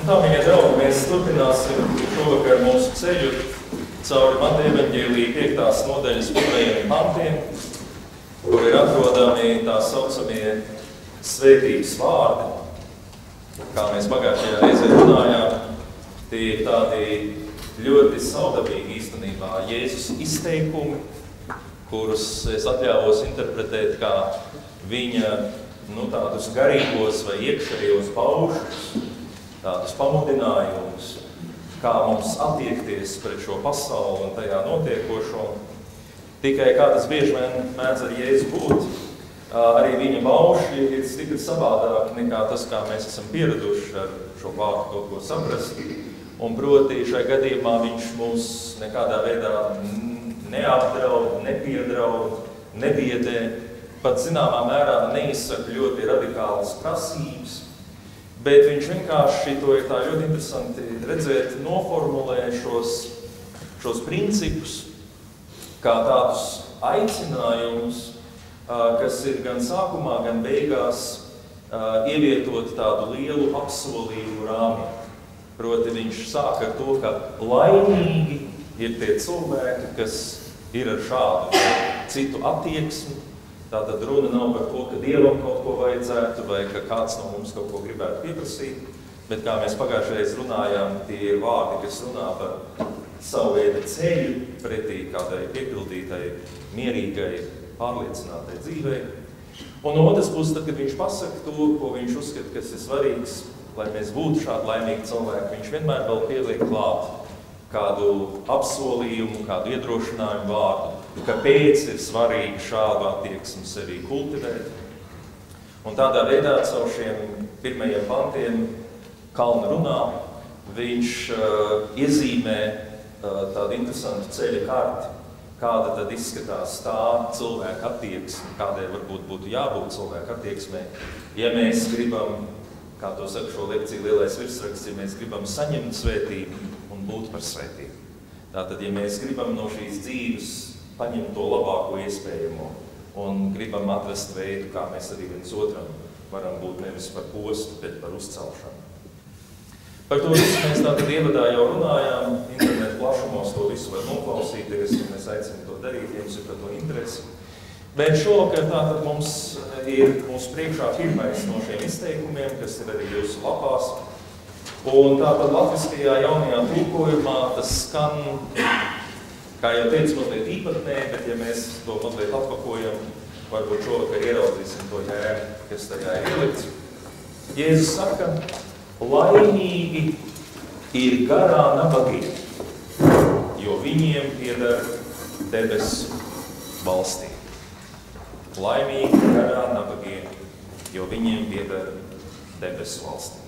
Tā, mīļie draugi, mēs turpināsim šovakar mūsu ceļu cauri Mateja evaņģēlija 5. nodaļas 1. pantiem, kur ir atrodami tā saucamie svētības vārdi. Kā mēs pagājušajā reizē runājām, tie ir tādi ļoti savdabīgi īstenībā Jēzus izteikumi, kurus es atļāvos interpretēt kā viņa tādus garīgos vai iekšējos paušus, tādus pamudinājumus, kā mums attiekties pret šo pasauli un tajā notiekošo. Tikai kā tas bieži vien mēdz ar Jēzu būt, arī viņa pauši ir stipri savādāk nekā tas, kā mēs esam pieraduši ar šo vārdu kaut ko saprast. Un proti šai gadījumā viņš mūs nekādā veidā neapdraud, nepiedraud, nebiedē, pat zināmā mērā neizsaka ļoti radikālas prasības, bet viņš vienkārši, to ir tā ļoti interesanti redzēt, noformulē šos principus kā tādus aicinājumus, kas ir gan sākumā, gan beigās ievietot tādu lielu apsolījumu rāmī. Proti viņš sāk ar to, ka laimīgi ir tie cilvēki, kas ir ar šādu citu attieksmi. Tātad runa nav par to, ka Dievam kaut ko vajadzētu vai ka kāds no mums kaut ko gribētu pieprasīt, bet kā mēs pagājušajā runājām, tie ir vārdi, kas runā par savu veidu ceļu pretī kādai piepildītai, mierīgai, pārliecinātai dzīvei. Un no otras puses, tad, kad viņš pasaka to, ko viņš uzskata, kas ir svarīgs, lai mēs būtu šādi laimīgi cilvēki, viņš vienmēr vēl pieliek klāt kādu apsolījumu, kādu iedrošinājumu vārdu, kāpēc ir svarīgi šādu attieksmi sevī kultivēt. Un tādā veidā caur šiem pirmajiem pantiem kalna runā viņš iezīmē tādu interesantu ceļa karti, kāda tad izskatās tā cilvēka attieksme, kādai varbūt būtu jābūt cilvēka attieksmei, ja mēs gribam, kā to saka šo lekciju lielais virsraksts, ja mēs gribam saņemt svētību un būt par svētību. Tātad, ja mēs gribam no šīs dzīves paņemt to labāko iespējamo un gribam atrast veidu, kā mēs arī viens otram varam būt nevis par postu, bet par uzcelšanu. Par to visu mēs tātad ievadā jau runājām, internetu plašumos to visu var noklausīties, un es aicinu to darīt, ja jums ir par to interesi. Bet šovakar tātad mums ir mūsu priekšā pirmais no šiem izteikumiem, kas ir arī jūsu lapās. Un tātad latviskajā jaunajā tulkojumā tas skan, kā jau teicu, mazliet īpatnēji, bet ja mēs to mazliet atpakojam, varbūt šovakar ieraudzīsim to jēgu, kas tajā ir ielikts. Jēzus saka, laimīgi ir garā nabagie, jo viņiem pieder debesu valstī. Laimīgi ir garā nabagie, jo viņiem pieder debesu valstī.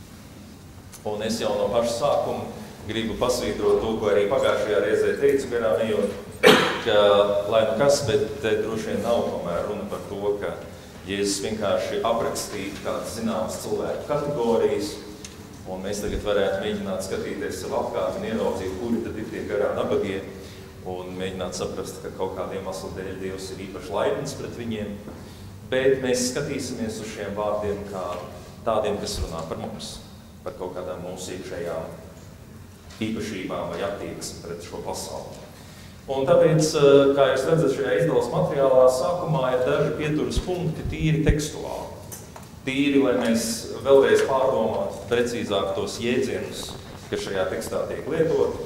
Un es jau no paša sākuma gribu pasvītrot to, ko arī pagājušajā reizē teicu, garām ejot, ka, lai nu kas, bet te droši vien nav tomēr runa par to, ka Jēzus vienkārši aprakstītu kādas zināmas cilvēku kategorijas, un mēs tagad varētu mēģināt skatīties sev apkārt un ieraudzīt, kuri tad ir tie garā nabagie, un mēģināt saprast, ka kaut kādiem iemeslu dēļ Dievs ir īpaši laipns pret viņiem, bet mēs skatīsimies uz šiem vārdiem kā tādiem, kas runā par mums, par kaut kādām mūsu iekšējām īpašībām vai attieksmi pret šo pasauli. Un tāpēc, kā jūs redzat šajā izdalas materiālā, sākumā ir daži pieturas punkti tīri tekstuāli. Tīri, lai mēs vēlreiz pārdomātu precīzāk tos jēdzienus, kas šajā tekstā tiek lietoti.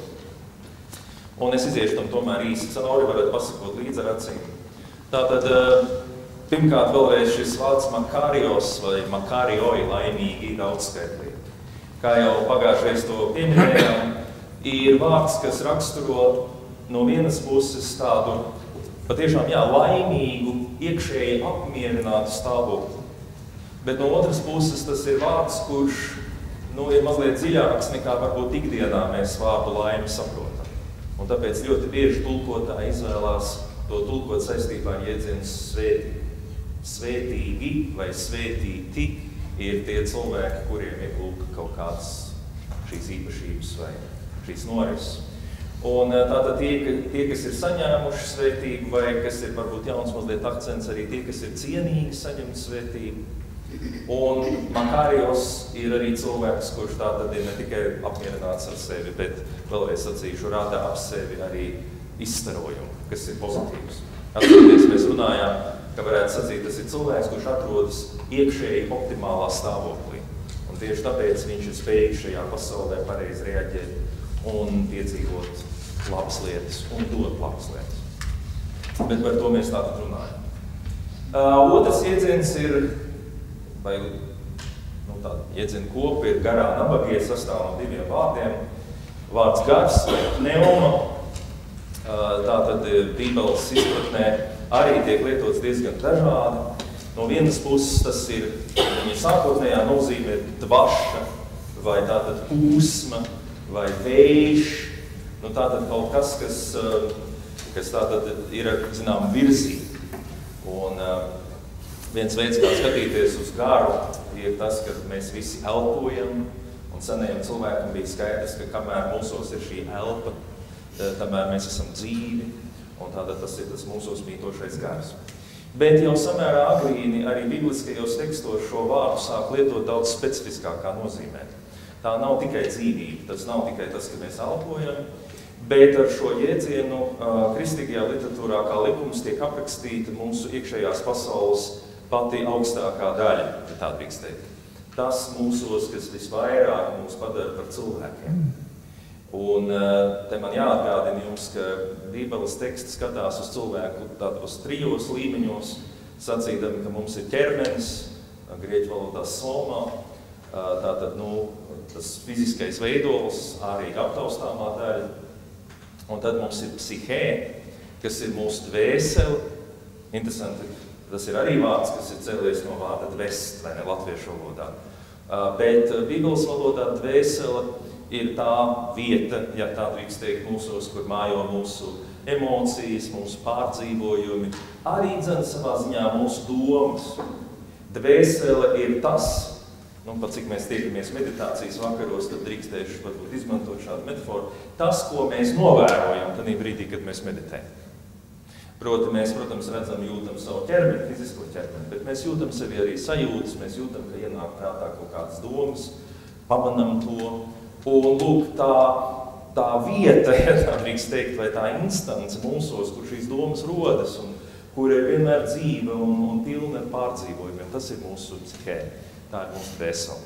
Un es iziešu tam tomēr īsi cauri, varat pasakot līdz ar acīm. Tātad, pirmkārt vēlreiz šis vārds makarios vai makarioi, laimīgi daudzskaitlī. Kā jau pagājušais to pieminējām, ir vārds, kas raksturo no vienas puses tādu patiešām laimīgu, iekšēji apmierinātu stāvokli. Bet no otras puses tas ir vārds, kurš ir mazliet dziļāks nekā varbūt ikdienā mēs vārdu laimi saprotam. Un tāpēc ļoti bieži tulkotāji izvēlās to tulkot saistībā ar jēdzienu svētīgi. Svētīgi vai svētīti ir tie cilvēki, kuriem ir kaut kādas šīs īpašības vai šīs norises. Un tātad tie, kas ir saņēmuši svētību vai kas ir varbūt jauns mazliet akcents, arī tie, kas ir cienīgi saņemt svētību. Un Makārijos ir arī cilvēks, kurš tātad ir ne tikai apmierināts ar sevi, bet, vēlreiz sacīšu, rādā ap sevi arī izstarojumu, kas ir pozitīvs. Atcerieties, mēs runājām, ka varētu sacīt, tas ir cilvēks, kurš atrodas iekšēji optimālā stāvoklī. Un tieši tāpēc viņš ir spējīgs šajā pasaulē pareizi reaģēt un piedzīvot labas lietas un dot labas lietas. Bet par to mēs tātad runājam. Otrs jēdziens ir, vai tāda jēdziena kopa ir garā nabagie, sastāv no 2 vārdiem. Vārds gars vai pneuma, tātad Bībeles izpratnē arī tiek lietots diezgan dažādi. No vienas puses tas ir, viņa sākotnējā nozīmē dvaša, vai tātad pūsma, vai vējš. Tātad kaut kas, kas tātad ir, zinām, virzība. Un viens veids, kā skatīties uz garu, ir tas, ka mēs visi elpojam, un senajam cilvēkam bija skaidrs, ka kamēr mūsos ir šī elpa, tamēr mēs esam dzīvi, un tātad tas ir tas mūsos mītošais gars. Bet jau samērā agrīni arī bibliskajos tekstos šo vārdu sāk lietot daudz specifiskākā nozīmē. Tā nav tikai dzīvība, tas nav tikai tas, ka mēs elpojam, bet ar šo jēdzienu kristīgajā literatūrā kā likums tiek aprakstīta mūsu iekšējās pasaules pati augstākā daļa, ja tā drīkst teikt. Tas mūsos, kas visvairāk mūs padara par cilvēkiem. Un te man jāatgādina jums, ka Bībeles teksts skatās uz cilvēku tādos 3 līmeņos, sacīdami, ka mums ir ķermenis, grieķu valodā soma, tātad, tas fiziskais veidols, arī aptaustāmā daļa. Un tad mums ir psihē, kas ir mūsu dvēsele. Interesanti, tas ir arī vārds, kas ir cēlies no vārda dvest, vai ne latviešu valodā. Bet Bībeles valodā dvēsele ir tā vieta, ja tā drīkst teikt, mūsos, kur mājo mūsu emocijas, mūsu pārdzīvojumi, arī dzen savā ziņā mūsu domas. Dvēsele ir tas, pat cik mēs tiekamies meditācijas vakaros, tad drīkstēšu varbūt izmantot šādu metaforu, tas, ko mēs novērojam tajā brīdī, kad mēs meditējam. Proti, mēs, protams, redzam, jūtam savu ķermeni, fizisko ķermeni, bet mēs jūtam sevi arī sajūtas, mēs jūtam, ka ienāk prātā kaut kādas domas, pamanam to. Un lūk, tā vieta, ja tā drīkst teikt, vai tā instance mūsos, kur šīs domas rodas un kur ir vienmēr dzīve un pilna ar pārdzīvojumiem, tas ir mūsu psihē. Tā ir mūsu dvēsele.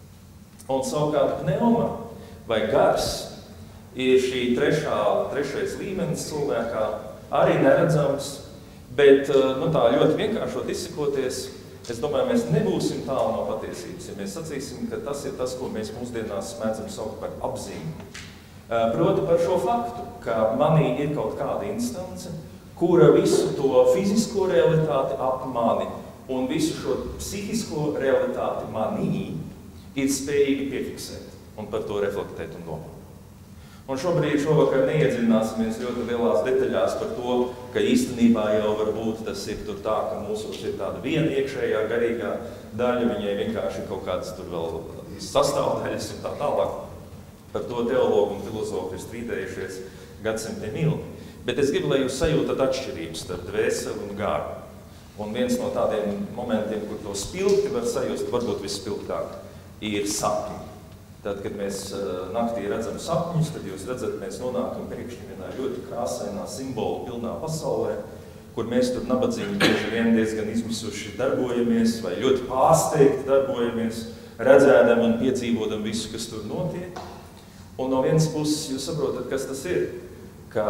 Un savukārt pneuma vai gars ir šī trešais līmenis cilvēkā, arī neredzams, bet tā ļoti vienkāršot izsakoties, es domāju, mēs nebūsim tālu no patiesības, ja mēs sacīsim, ka tas ir tas, ko mēs mūsdienās mēdzam saukt par apziņu. Proti par šo faktu, ka manī ir kaut kāda instance, kura visu to fizisko realitāti ap mani un visu šo psihisko realitāti manī ir spējīgi piefiksēt un par to reflektēt un domāt. Un šovakar neiedziļināsimies ļoti lielās detaļās par to, ka īstenībā jau varbūt tas ir tur tā, ka mūsos ir tāda viena iekšējā garīgā daļa, viņai vienkārši kaut kādas tur vēl sastāvdaļas un tā tālāk. Par to teologi un filozofi ir strīdējušies gadsimtiem ilgi. Bet es gribu, lai jūs sajūtat atšķirības starp dvēseli un garu. Un viens no tādiem momentiem, kur to spilgti var sajust, varbūt visspilgtāk, ir sapņi. Tad, kad mēs naktī redzam sapņus, tad jūs redzat, mēs nonākam pēkšņi vienā ļoti krāsainā simbolu pilnā pasaulē, kur mēs tur nabadzīgi bieži vien diezgan izmisuši darbojamies vai ļoti pārsteigti darbojamies, redzēdam un piedzīvodam visu, kas tur notiek. Un no vienas puses jūs saprotat, kas tas ir, ka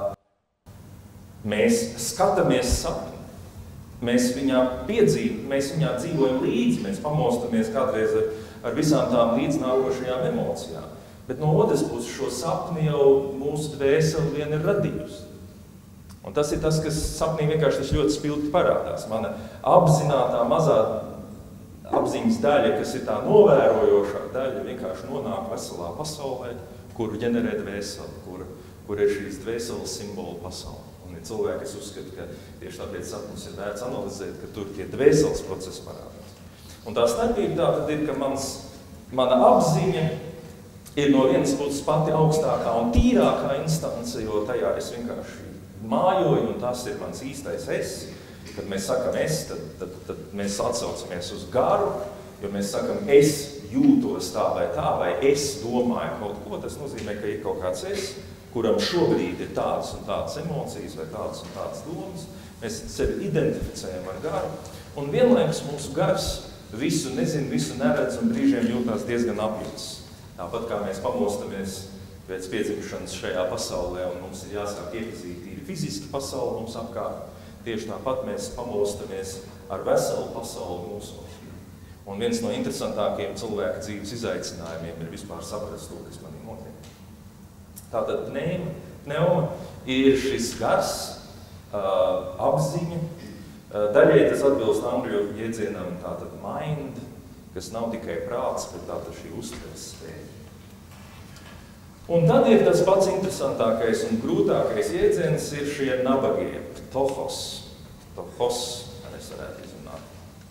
mēs skatāmies sapni. Mēs viņā dzīvojam līdzi, mēs pamostamies kādreiz ar visām tām līdznākošajām emocijām. Bet no otras puses šo sapni jau mūsu dvēseli vien ir radījusi. Un tas ir tas, kas sapnī vienkārši tas ļoti spilgti parādās. Mana apzinātā mazā apziņas daļa, kas ir tā novērojošā daļa, vienkārši nonāk veselā pasaulē, kuru ģenerē dvēseli, kur ir šīs dvēseles simbolu pasaule. Un ir cilvēki, kas uzskata, ka tieši tāpēc sapņus ir vērts analizēt, ka tur tie dvēseles procesi parādās. Un tā starpība tā tad ir, ka mana apziņa ir no vienas puses pati augstākā un tīrākā instance, jo tajā es vienkārši mājoju, un tas ir mans īstais es. kad mēs sakam es, tad mēs atsaucamies uz garu, jo mēs sakam es jūtos tā, vai es domāju kaut ko, tas nozīmē, ka ir kaut kāds es, kuram šobrīd ir tādas un tādas emocijas vai tādas un tādas domas. Mēs sevi identificējam ar garu, un vienlaikus mūsu gars visu nezin, visu neredz un brīžiem jūtās diezgan apjuts. Tāpat kā mēs pamostamies pēc piedzimšanas šajā pasaulē, un mums ir jāsāk iepazīt ir fiziski pasauli mums apkārt, tieši tāpat mēs pamostamies ar veselu pasauli mūsu. Un viens no interesantākajiem cilvēka dzīves izaicinājumiem ir vispār saprast to, kas manī notiek. Tātad pneuma ir šis gars, apziņa. Daļai tas atbilst angļu jēdzienam tātad mind, kas nav tikai prāts, bet tātad šī uztveres spēja. Un tad ir tas pats interesantākais un grūtākais jēdziens ir šie nabagie, tohos, es varētu izrunāt.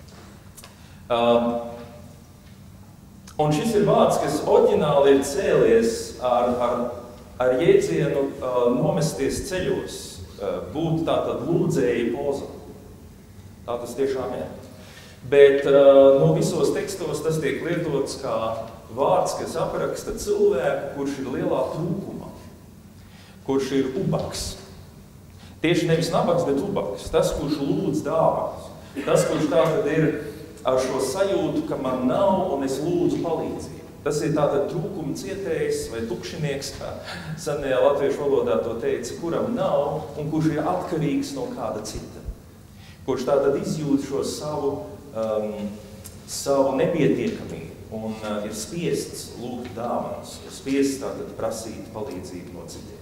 Un šis ir vārds, kas oriģināli ir cēlies ar jēdzienu nomesties ceļos, būt tātad lūdzēji poza. Tā tas tiešām ir. Bet visos tekstos tas tiek lietots kā vārds, kas apraksta cilvēku, kurš ir lielā trūkumā, kurš ir ubaks. Tieši nevis nabaks, bet ubaks. Tas, kurš lūdz dāvanas. Tas, kurš tātad ir ar šo sajūtu, ka man nav un es lūdzu palīdzību. Tas ir tātad trūkuma cietējs vai tukšinieks, kā senajā latviešu valodā to teica, kuram nav un kurš ir atkarīgs no kāda cita. Kurš tātad izjūt šo savu nepietiekamību un ir spiests lūgt dāvanas, ir spiests tātad prasīt palīdzību no citiem.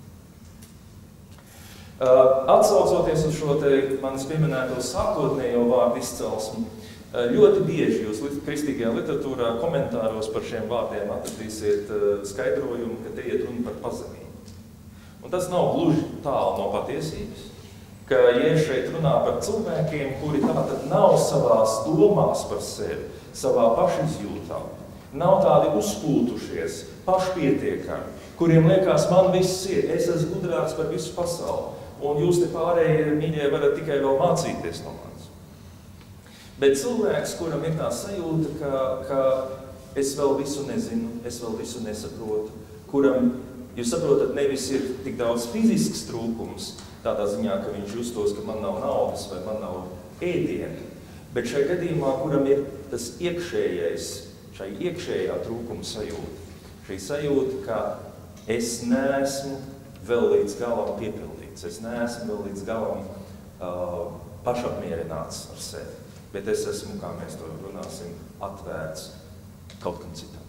Atsaucoties uz šo te manis pieminēto sākotnējo vārdu izcelsmi, ļoti bieži jūs kristīgajā literatūrā komentāros par šiem vārdiem atradīsiet skaidrojumu, ka te iet runa par pazemību. Un tas nav gluži tālu no patiesības, ka Jēzus šeit runā par cilvēkiem, kuri tātad nav savās domās par sevi, savā pašizjūtā, nav tādi uzpūtušies, pašpietiekami, kuriem liekas, man viss ir, es esmu gudrāks par visu pasauli, un jūs te pārējie, mīļie, varat tikai vēl mācīties no manis. Bet cilvēks, kuram ir tā sajūta, ka es vēl visu nezinu, es vēl visu nesaprotu, kuram, jūs saprotat, nevis ir tik daudz fizisks trūkums, tādā ziņā, ka viņš justos, ka man nav naudas vai man nav ēdiena, bet šajā gadījumā, kuram ir tas iekšējais, šai iekšējā trūkuma sajūta, šī sajūta, ka es neesmu vēl līdz galam piepildīts, es neesmu vēl līdz galam pašapmierināts ar sevi, bet es esmu, kā mēs to runāsim, atvērts kaut kam citam.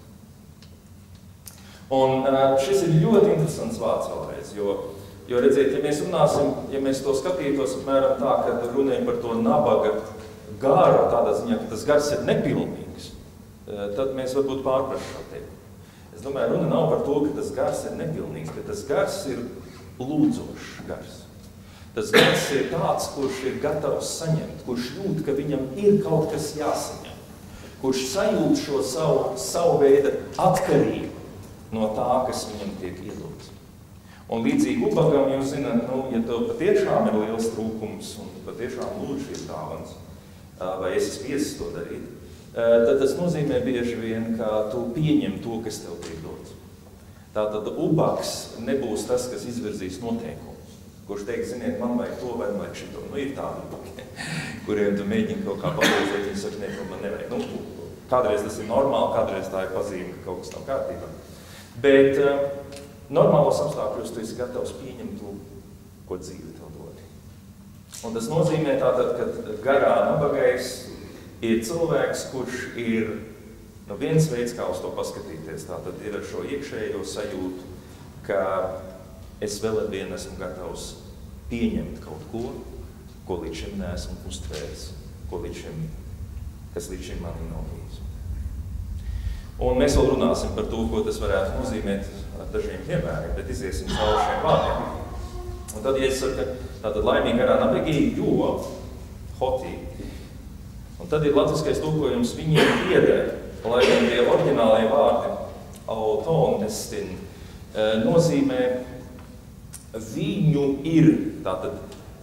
Un šis ir ļoti interesants vārds vēlreiz, jo redziet, ja mēs to skatītos apmēram tā, kad runājam par to nabaga garu, tādā ziņā, ka tas gars ir nepilnīgs, tad mēs varbūt pārprast šo teikumu. Es domāju, runa nav par to, ka tas gars ir nepilnīgs, bet tas gars ir lūdzošs gars. Tas gars ir tāds, kurš ir gatavs saņemt, kurš jūt, ka viņam ir kaut kas jāsaņem, kurš sajūt šo savu veidu atkarību no tā, kas viņam tiek iedots. Un līdzīgi ubagam, jūs zināt, ja tev patiešām ir liels trūkums un patiešām lūdz šīs dāvanas, vai esi spiesis to darīt, tad tas nozīmē bieži vien, ka tu pieņem to, kas tev tiek dots. Tātad ubaks nebūs tas, kas izvirzīs noteikumus, kurš teiks, ziniet, man vajag to vai man vajag šito. Ir tādi ubaki, kuriem tu mēģini kaut kā palīdzēt, viņi saka, ne, man nevajag. Kādreiz tas ir normāli, kādreiz tā ir pazīme, ka kaut kas nav kārtībā. Bet normālos apstākļos tu esi gatavs pieņemt to, ko dzīve tev dod. Un tas nozīmē tātad, ka garā nabagais ir cilvēks, kurš ir viens veids, kā uz to paskatīties. Tātad ir ar šo iekšējo sajūtu, ka es vēl ar vienu esmu gatavs pieņemt kaut ko, ko līdz šim neesmu uztvērs, kas līdz šim manī nav bijis. Un mēs vēl runāsim par to, ko tas varētu nozīmēt ar dažiem piemēriem, bet iziesim cauri šiem vārdiem. Un tad, ja es saku, tātad laimīgi garā nabagī, jo, hotī. Un tad ir latviskais tulkojums viņiem pieder, lai gan tie oriģinālie vārdi, autonestin, nozīmē viņu ir, tātad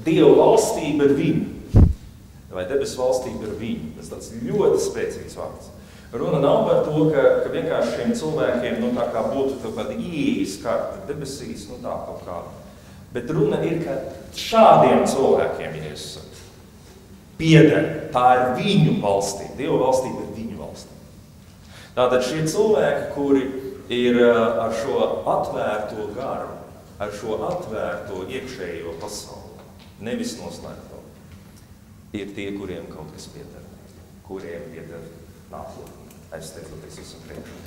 Dieva valstība ir viņu. Vai debesu valstība ir viņu. Tas tāds ļoti spēcīgs vārds. Runa nav par to, ka vienkārši šiem cilvēkiem tā kā būtu kaut kāda ieejas karta debesīs, tā kaut kāda. Bet runa ir, ka šādiem cilvēkiem, ja es saku, pieder, tā ir viņu valstība. Dieva valstība ir viņu valstība. Tātad šie cilvēki, kuri ir ar šo atvērto garu, ar šo atvērto iekšējo pasauli, nevis noslēgto, ir tie, kuriem kaut kas pieder, kuriem pieder nākotnē, aizsteidzoties uz priekšu.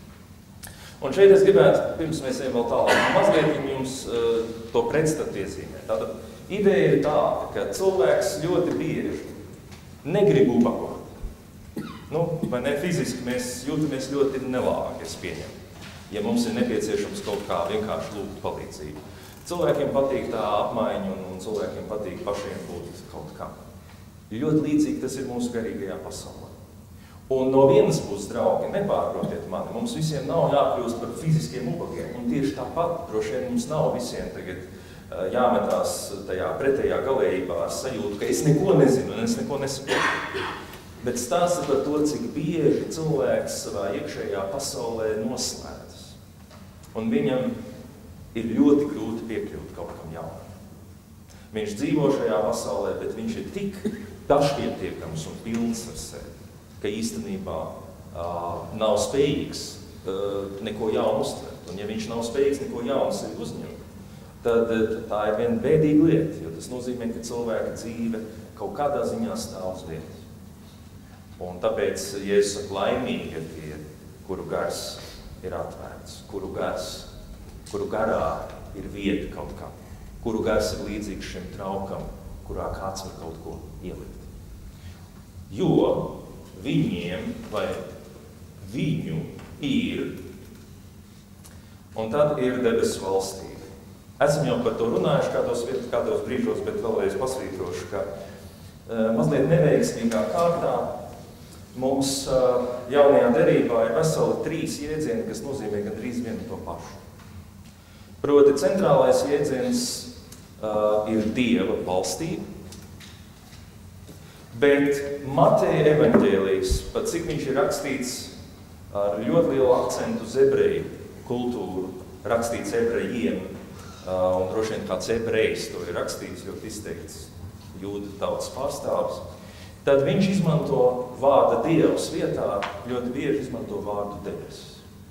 Un šeit es gribētu, pirms mēs ejam vēl tālāk, mazliet jums to pretstatu iezīmēt. Tātad ideja ir tāda, ka cilvēks ļoti bieži negrib upakot. Vai ne fiziski mēs jūtamies ļoti nelāgi, es pieņemu, ja mums ir nepieciešams kaut kā vienkārši lūgt palīdzību. Cilvēkiem patīk tā apmaiņa un cilvēkiem patīk pašiem būt kaut kā. Ļoti līdzīgi tas ir mūsu garīgajā pasaulē. Un no vienas puses, draugi, nepārprotiet mani, mums visiem nav jākļūst par fiziskiem ubakiem. Un tieši tāpat, droši vien mums nav visiem tagad jāmetās tajā pretējā galējībā ar sajūtu, ka es neko nezinu un es neko nesaprotu. Bet stāsta par to, cik bieži cilvēks savā iekšējā pasaulē noslēdzas. Un viņam ir ļoti grūti piekļūt kaut kam jaunam. Viņš dzīvo šajā pasaulē, bet viņš ir tik pašpietiekams un pilns ar sevi, ka īstenībā nav spējīgs neko jaunu uztvert. Un ja viņš nav spējīgs neko jaunu sevi uzņemt, tad tā ir viena bēdīga lieta, jo tas nozīmē, ka cilvēka dzīve kaut kādā ziņā stāv uz vietas. Un tāpēc, ja es saku laimīgi ir tie, kuru gars ir atvērts, kuru garā ir vieta kaut kā, kuru gars ir līdzīgs šim traukam, kurā kāds var kaut ko ielikt. Jo viņiem vai viņu ir, un tad ir debesu valstība. Esam jau par to runājuši kādos brīžos, bet vēlreiz pasvītrošu, ka mazliet neveiksmīgā kārtā mums jaunajā derībā ir veseli 3 jēdzieni, kas nozīmē gandrīz vienu to pašu. Proti, centrālais jēdziens ir Dieva valstība, bet Mateja evaņģēlijs, pat cik viņš ir rakstīts ar ļoti lielu akcentu uz ebreju kultūru, rakstīts ebrejiem, un droši vien kāds ebrejs to ir rakstījis, ļoti izteikts jūdu tautas pārstāvis, tad viņš izmanto vārda Dievs vietā, ļoti bieži izmanto vārdu debesis.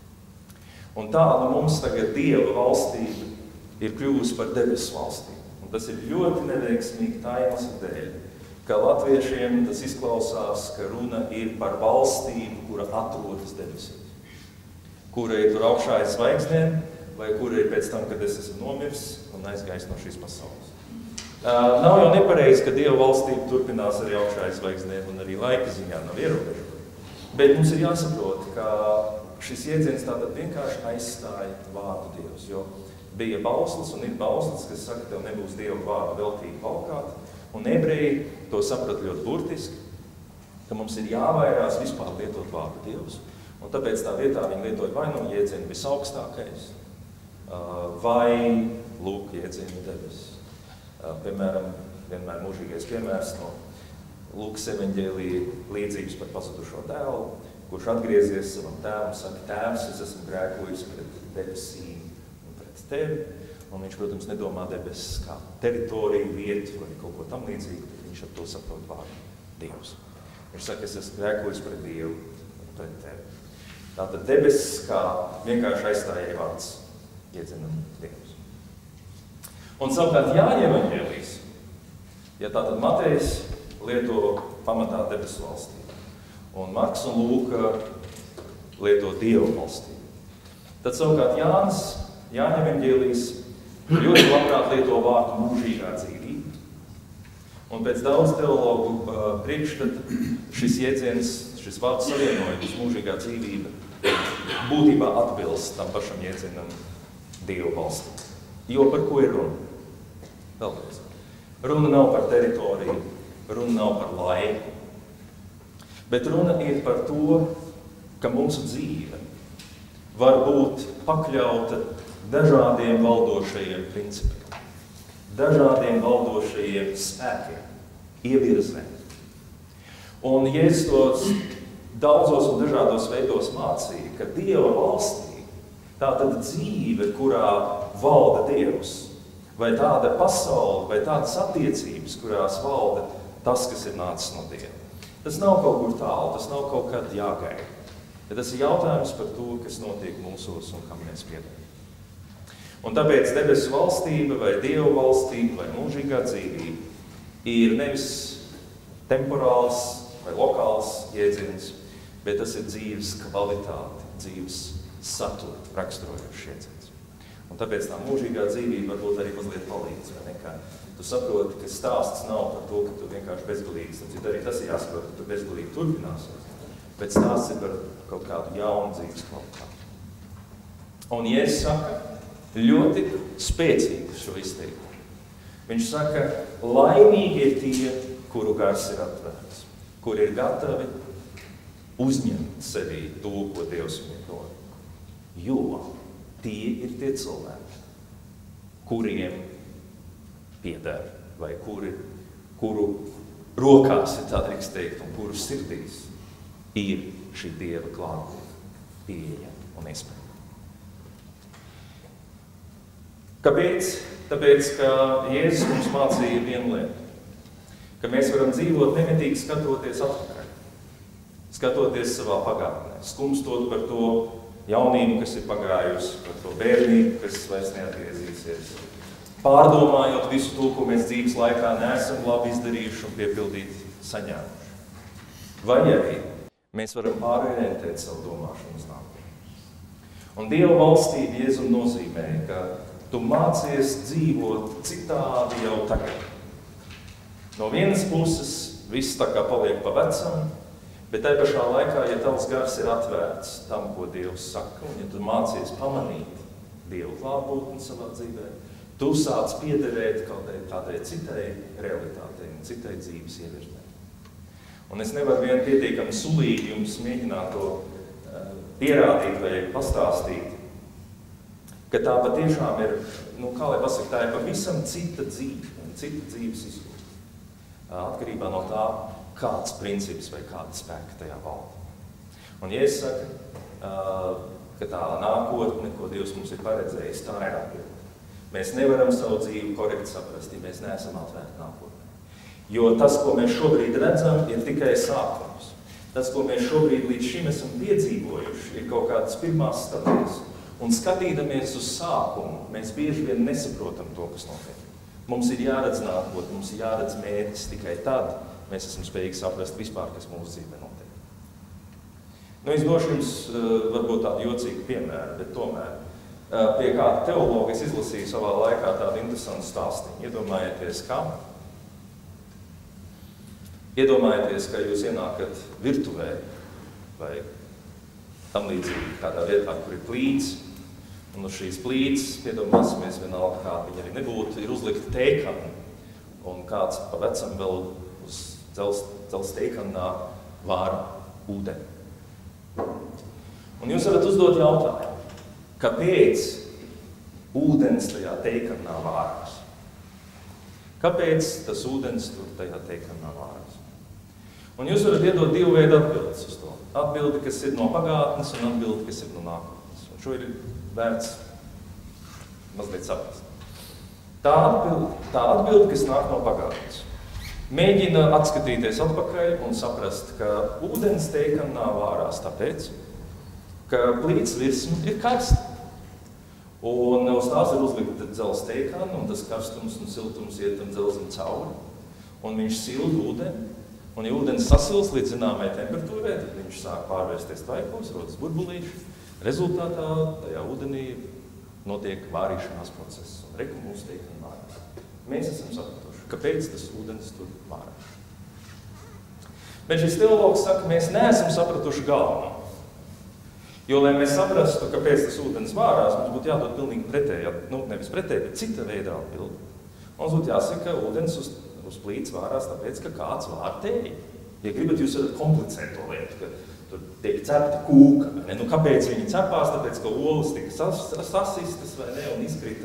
Un tāda mums tagad Dieva valstība ir kļuvusi par debesu valstību. Un tas ir ļoti neveiksmīgi tā iemesla dēļ, ka latviešiem tas izklausās, ka runa ir par valstību, kura atrodas debesīs. Kura ir tur augšā aiz zvaigznēm, vai kura ir pēc tam, kad es esmu nomiris un aizgājis no šīs pasaules. Nav jau nepareizi, ka Dieva valstība turpinās arī augšā aiz zvaigznēm un arī laika ziņā nav ierobežota. Bet mums ir jāsaprot, ka šis jēdziens tātad vienkārši aizstāja vārdu Dievs, jo bija bauslis un ir bauslis, kas saka, tev nebūs Dieva vārdu veltīgi valkāt, un ebreji to saprat ļoti burtiski, ka mums ir jāvairās vispār lietot vārdu Dievs, un tāpēc tā vietā viņi lietoja vai no jēdzienu visaugstākais, vai lūk jēdzienu debesis. Piemēram, vienmēr mūžīgais piemērs no Lūkas evaņģēlija līdzības par pazudušo dēlu, kurš atgriezies savam tēvam, saka, tēvs, es esmu grēkojis pret debesīm un pret tevi, un viņš, protams, nedomā debesis kā teritoriju, vietu vai kaut ko tam līdzīgu, bet viņš ar to saprot vārdu Dievs. Viņš saka, es esmu grēkojis pret Dievu un pret tevi. Tātad debesis kā vienkārši aizstājēja vārds iedzinam Dievs. Un savukārt Jāņa evaņģēlijs, ja tātad Matejs lieto pamatā debesu valstību, un Marks un Lūka lieto Dieva valstību, tad savukārt Jāņa evaņģēlijs ļoti labprāt lieto vārdu mūžīgā dzīvība. Un pēc daudz teologu priekšstata šis jēdziens, šis vārds savienojums mūžīgā dzīvība būtībā atbilst tam pašam jēdzienam Dieva valstību. Jo par ko ir runa? Vēlreiz. Runa nav par teritoriju, runa nav par laiku, bet runa ir par to, ka mūsu dzīve var būt pakļauta dažādiem valdošajiem principiem. dažādiem valdošajiem spēkiem, ievirzēm. Un Jēzus tos daudzos un dažādos veidos mācīja, ka Dieva valstī tāda dzīve, kurā valda Dievs, vai tāda pasaule, vai tādas attiecības, kurās valda tas, kas ir nācis no Dieva. Tas nav kaut kur tālu, tas nav kaut kad jāgaida. Ja tas ir jautājums par to, kas notiek mūsos un kam mēs piederam. Un tāpēc debesu valstība vai Dieva valstība vai mūžīgā dzīvība ir nevis temporāls vai lokāls jēdziens, bet tas ir dzīves kvalitāte, dzīves satura raksturojošs jēdziens. Un tāpēc tā mūžīgā dzīvība varbūt arī mazliet palīdz, vai nekā. Tu saproti, ka stāsts nav par to, ka tu vienkārši bezgalīgi, tad arī tas ir jāsaprot, ka tu bezgalīgi turpināsies, bet stāsts ir par kaut kādu jaunu dzīves kvalitāti. Un Jēzus saka ļoti spēcīgi šo izteikumu. Viņš saka, laimīgi ir tie, kuru gars ir atvērts, kuri ir gatavi uzņemt sevī to, ko Dievs viņiem dod. Jo tie ir tie cilvēki, kuriem pieder, vai kuru rokās ir tā drīkst teikt, un kuru sirdīs ir šī Dieva klātbūtne pieejama un iespēja. Kāpēc? Tāpēc, ka Jēzus mums mācīja vienu lietu, ka mēs varam dzīvot nemitīgi skatoties atpakaļ, skatoties savā pagātnē, skumstot par to jaunību, kas ir pagājusi, par to bērnību, kas vairs neatgriezīsies, pārdomājot visu to, ko mēs dzīves laikā neesam labi izdarījuši un piepildīti saņēmuši. Vai arī mēs varam pārorientēt savu domāšanas nākotni. Un Dieva valstība Jēzum nozīmē, ka tu mācies dzīvot citādi jau tagad. No vienas puses viss tā kā paliek pa vecam, bet tai pašā laikā, ja tavs gars ir atvērts tam, ko Dievs saka, un ja tu mācies pamanīt Dievu klātbūtni savā dzīvē, tu sāc piederēt kādai citai realitātei, citai dzīves ievirzmei. Un es nevaru vien pietiekami sulīgi jums mēģināt to pierādīt vai pastāstīt, ka tā patiešām ir, kā lai pasaka, tā ir pavisam cita dzīve, cita dzīves izjūta. Atkarībā no tā, kāds princips vai kāda spēka tajā valda. Un Jēzus saka, ka tā nākotne, ko Dievs mums ir paredzējis, tā ir atbilde. Mēs nevaram savu dzīvi korekti saprast, ja mēs neesam atvērti nākotnē. Jo tas, ko mēs šobrīd redzam, ir tikai sākums. Tas, ko mēs šobrīd līdz šim esam piedzīvojuši, ir kaut kādas pirmās stadijas. Un skatīdamies uz sākumu, mēs bieži vien nesaprotam to, kas notiek. Mums ir jāredz nākotne, mums ir jāredz mērķis, tikai tad mēs esam spējīgi saprast vispār, kas mūsu dzīvē notiek. Es došu jums varbūt tādu jocīgu piemēru, bet tomēr pie kāda teologa es izlasīju savā laikā tādu interesantu stāstiņu. Iedomājieties, ka jūs ienākat virtuvē vai tam līdzīgi kādā vietā, kur ir plīts, un uz šīs plīts, piedomāsimies vienalga, kā viņa arī nebūtu, ir uzlikta teikana, un kāds pa vecam vēl uz dzels teikanā vāra ūdeni. Un jūs varat uzdot jautājumu, kāpēc ūdens tajā teikanā vārās? Kāpēc tas ūdens tur tajā teikanā vārās? Un jūs varat iedot divu veidu atbildes uz to. Atbildi, kas ir no pagātnes, un atbildi, kas ir no nākotnes. Un šo ir vērts mazliet saprast. Tā atbilde, kas nāk no pagātnes, mēģina atskatīties atpakaļ un saprast, ka ūdens teikanā vārās tāpēc, ka plīts virsma ir karsta. Un uz tās ir uzlikta dzels teikana, un tas karstums un siltums iet tam dzelsam cauri, un viņš silda ūdeni. Un, ja ūdens sasils līdz zināmai temperatūrai, tad viņš sāk pārvērsties tvaikos, rodas burbulīši. Rezultātā tajā ūdenī notiek vārīšanās process. Un reku mūsu teikana vārās. Mēs esam sapratuši, kāpēc tas ūdens tur vārās. Bet šis teologs saka, mēs neesam sapratuši galveno. Jo, lai mēs saprastu, kāpēc tas ūdens vārās, mums būtu jādod pilnīgi pretēji, nevis pretēji, bet cita veida atbildi. Mums būtu jāsaka, ka ūdens uz plīts vārās tāpēc, ka kāds vār tēju. Ja gribat, jūs varat komplicēt to lietu, ka tur tiek cepta kūka. Kāpēc viņi cepās? Tāpēc, ka olas tika sasistas vai ne, un izkrita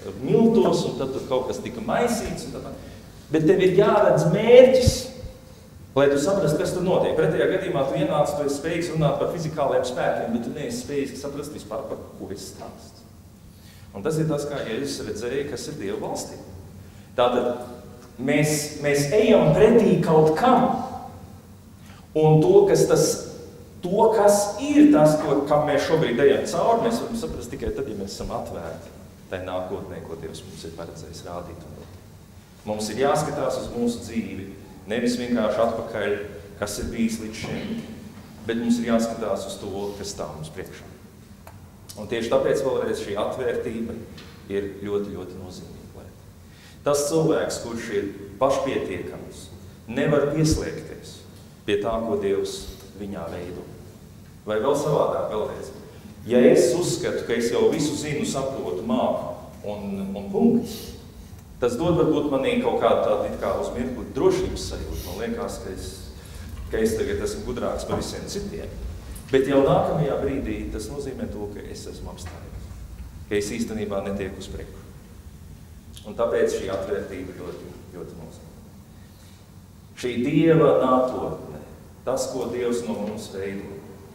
miltos, un tad tur kaut kas tika maisīts. Bet tev ir jāredz mērķis, lai tu saprastu, kas tur notiek. Pretējā gadījumā tu ienāc, tu esi spējīgs runāt par fizikāliem spēkiem, bet tu neesi spējīgs saprast vispār, par ko es stāstu. Un tas ir tas, kā Jēzus redzēja, kas ir Dieva valstī. Tātad mēs ejam pretī kaut kam, un to, kas ir tas, kam mēs šobrīd ejam cauri, mēs varam saprast tikai tad, ja mēs esam atvērti tai nākotnē, ko Dievs mums ir paredzējis rādīt. Mums ir jāskatās uz mūsu dzīvi, nevis vienkārši atpakaļ, kas ir bijis līdz šim, bet mums ir jāskatās uz to, kas stāv mums priekšā. Un tieši tāpēc vēlreiz šī atvērtība ir ļoti, ļoti nozīmīga. Tas cilvēks, kurš ir pašpietiekams, nevar pieslēgties pie tā, ko Dievs viņā veido. Vai vēl savādāk vēlreiz. Ja es uzskatu, ka es jau visu zinu, saprotu, māku un punkts, tas dod varbūt manī kaut kādu tādu it kā uz mirkli drošības sajūtu. Man liekas, ka es tagad esmu gudrāks par visiem citiem. Bet jau nākamajā brīdī tas nozīmē to, ka es esmu apstājies. Ka es īstenībā netieku uz priekšu. Un tāpēc šī atvērtība ļoti, ļoti nozīmē. Šī Dieva nākotne, tas, ko Dievs no mums veido.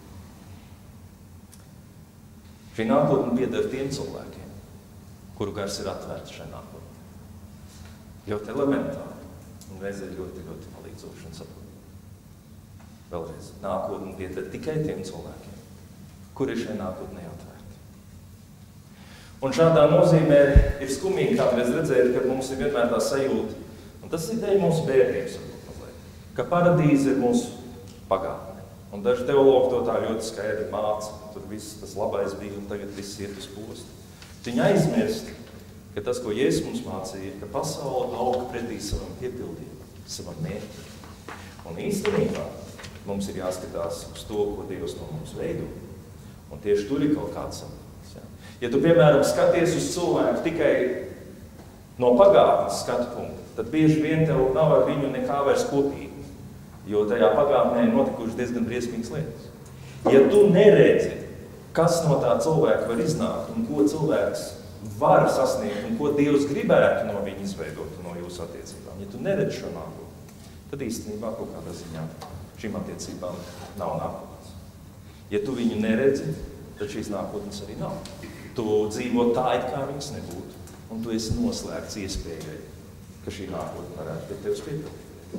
Šī nākotne pieder tiem cilvēkiem, kuru gars ir atvērts šai nākotnē. Ļoti elementāri un reizē ļoti, ļoti palīdzoši un saprotami. Vēlreiz, nākotne pieder tikai tiem cilvēkiem, kuri šai nākotnē atvērti. Un šādā nozīmē ir skumīgi kādreiz redzēt, ka mums ir vienmēr tā sajūta, un tas ir dēļ mūsu bērnības, ka paradīze ir mūsu pagātne. Un daži teologi to tā ļoti skaidri māca, tur viss tas labais bija un tagad viss iet uz postu. Viņi aizmirst, ka tas, ko Jēzus mums mācīja, ir, ka pasaule auga pretī savam piepildījumam, savam mērķim. Un īstenībā mums ir jāskatās uz to, ko Dievs no mums veido. Un tieši tur ir kaut kāds samērķis. Ja? Ja tu, piemēram, skaties uz cilvēku tikai no pagātnes skatu punkta, tad bieži vien tev nav ar viņu nekā vairs kopīgi, jo tajā pagātnē ir notikuši diezgan briesmīgas lietas. Ja tu neredzi, kas no tā cilvēka var iznākt un ko cilvēks var sasniegt un ko Dievs gribētu no viņa izveidot no jūsu attiecībām. Ja tu neredzi šo nākotni, tad īstenībā kaut kādā ziņā šīm attiecībām nav nākotnes. Ja tu viņu neredzi, tad šīs nākotnes arī nav. Tu dzīvo tā, it kā viņas nebūtu, un tu esi noslēgts iespējai, ka šī nākotne varētu pie tevis piepildīt.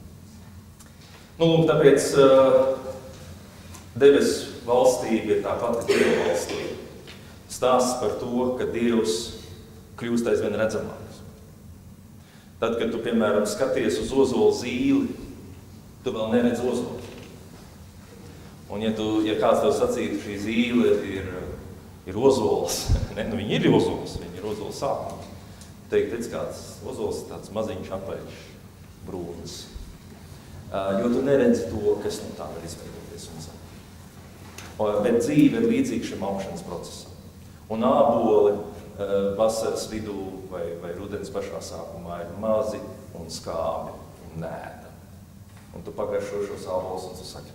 Lūk, tāpēc debesu valstība ir tā pati Dieva valstība. Stāsts par to, ka Dievs kļūst aizvien redzamāks. Tad, kad tu, piemēram, skaties uz ozolu zīli, tu vēl neredz ozolu. Un ja kāds tev sacītu, šī zīle ir ozols, viņi ir ozols, viņi ir ozols sākums. Teikt, kāds ozols ir tāds maziņš apaļš, brūns. Jo tu neredzi to, kas no tā var izveidoties. Bet dzīve ir līdzīga šim augšanas procesam. Un āboli vasaras vidū vai rudens pašā sākumā ir mazi un skābi un nēda. Un tu pagaršo šos ābolus un tu saki,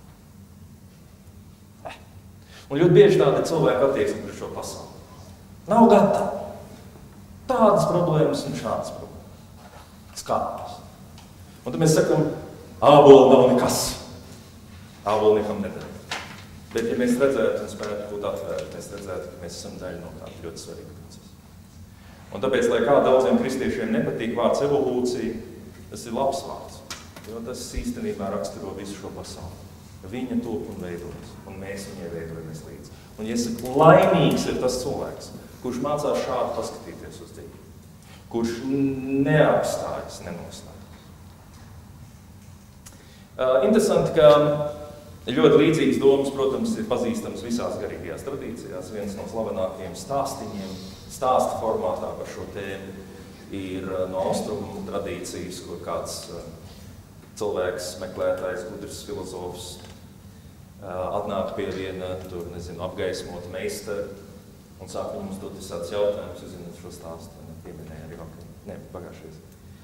Un ļoti bieži tādi cilvēki attieksmi par šo pasauli. Nav gatavi. Tādas problēmas un šādas problēmas. Skābas. Un tad mēs sakam, āboli nav nekas. Āboli nekam nedara. Bet, ja mēs redzētu un spētu būt atvērti, mēs redzētu, ka mēs esam daļa no kāda ļoti svarīga procesa. Un tāpēc, lai kā daudziem kristiešiem nepatīk vārds evolūcija, tas ir labs vārds, jo tas īstenībā raksturo visu šo pasauli. Viņa top un veidojas, un mēs viņai veidojamies līdzi. Un, ja saka, laimīgs ir tas cilvēks, kurš mācās šādi paskatīties uz dzīvi, kurš neapstājas, nenostājas. Interesanti, ka ļoti līdzīgas domas, protams, ir pazīstams visās garīgajās tradīcijās. Viens no slavenākajiem stāstiņiem, stāsta formātā par šo tēmu, ir no austrumu tradīcijas, kur kāds cilvēks, meklētājs, gudrs filozofs, atnāk pie viena, apgaismota meistara un sāk viņam uzdot visādas jautājumus. Jūs zināt šo stāstu, pieminēja arī vakar, ne, pagājušais.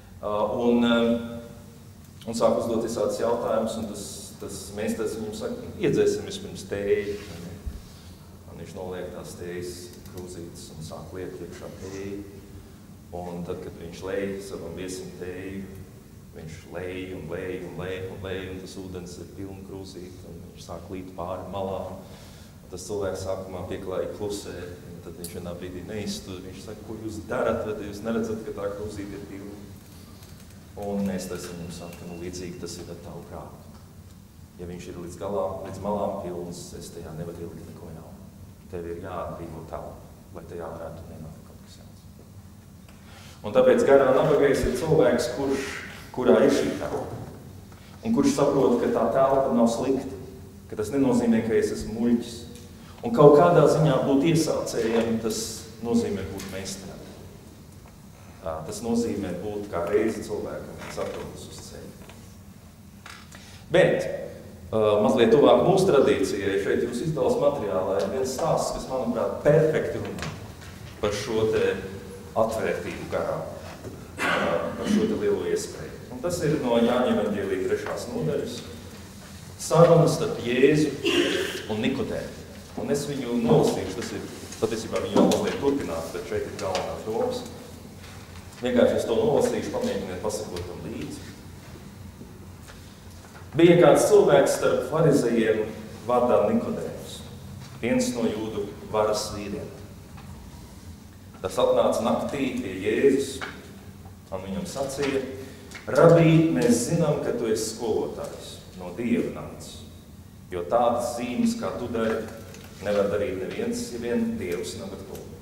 Un sāk uzdot visādas jautājumus, un tas meistars viņam saka, iedzēsim vispirms tēju. Un viņš noliek tās tējas krūzītes un sāk liekt iekšā tēju. Un tad, kad viņš lej savam viesim tēju, viņš lej un lej un lej un lej, un tas ūdens ir pilna krūzīte, un viņš sāk līt pāri malām. Un tas cilvēks sākumā pieklājīgi klusē, un tad viņš vienā brīdī neiztur. Viņš saka, ko jūs darat, vai jūs neredzat, ka tā krūzīte ir pilna? Un mēs tas viņam saka, nu līdzīgi tas ir ar tavu prātu. Ja viņš ir līdz malām pilns, es tajā nevaru ielikt neko jaunu. Tev ir jāatbrīvo tālu, lai tajā varētu nenākt kaut kas jauns. Un tāpēc garā nabagais ir cilvēks, kurā ir šī telpa. Un kurš saprot, ka tā telpa nav slikta, ka tas nenozīmē, ka es esmu muļķis. Un kaut kādā ziņā būt iesācējiem, tas nozīmē būt meistaram. Tas nozīmē būt kā reizi cilvēkam, kas atrodas uz ceļa. Bet mazliet tuvāk mūsu tradīcijai, šeit jūs izdalas materiālā ir viens stāsts, kas, manuprāt, perfekti runā par šo te atvērtību garā, par šo te lielo iespēju. Un tas ir no Jāņa evaņģēlija 3. nodaļas. Sarunas starp Jēzu un Nikodēmu. Un es viņu nolasīšu, tas ir, patiesībā viņu jau mazliet turpināt, bet šeit ir galvenās domas. Vienkārši es to nolasīšu, pamēģiniet pasakot tam līdzi. Bija kāds cilvēks starp farizejiem vārdā Nikodēms, viens no jūdu varas vīriem. Tas atnāca naktī pie Jēzus, un viņam sacīja, Rabī, mēs zinām, ka tu esi skolotājs, no Dieva nācis, jo tādas zīmes, kā tu dari, nevar darīt neviens, ja vien Dievs nav ar to.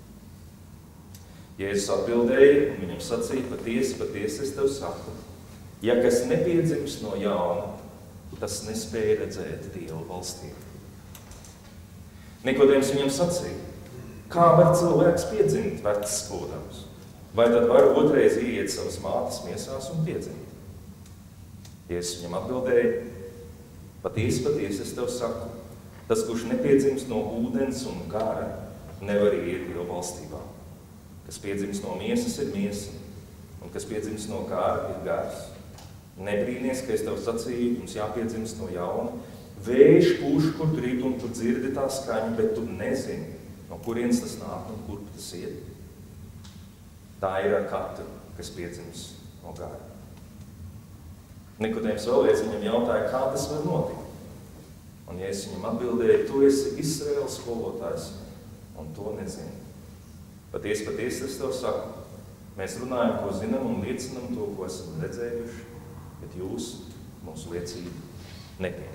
Jēzus atbildēja, un viņam sacīja, patiesi, patiesi es tev saku, ja kas nepiedzimst no jauna, tas nespēja redzēt Dieva valstību. Nikodēms viņam sacīja, kā var cilvēks piedzimt vecs skolotājs? Vai tad var otrais ieiet savas mātes miesās un piedzimt? Jēzus viņam atbildēja, patiesi, patiesi es tev saku, tas, kurš nepiedzimst no ūdens un gara, nevar ieiet Dieva valstībā. Kas piedzimst no miesas ir miesa, un kas piedzimst no gara ir gars. Nebrīnies, ka es tev sacīju, jums jāpiedzimst no jauna. Vējš pūš, kur tu rīt un tu dzirdi tā skaņu, bet tu nezini, no kurienes tas nāk un kur tas iet. Tā ir ar katru, kas piedzimst no gara. Nikodēms vēlreiz viņam jautāja, kā tas var notikt. Un Jēzus viņam atbildēja, tu esi Izraēlas skolotājs, un to nezini. Patiesi, patiesi es tev saku, mēs runājam, ko zinām un liecinam to, ko esam redzējuši, bet jūs mūsu liecību nepieņemat.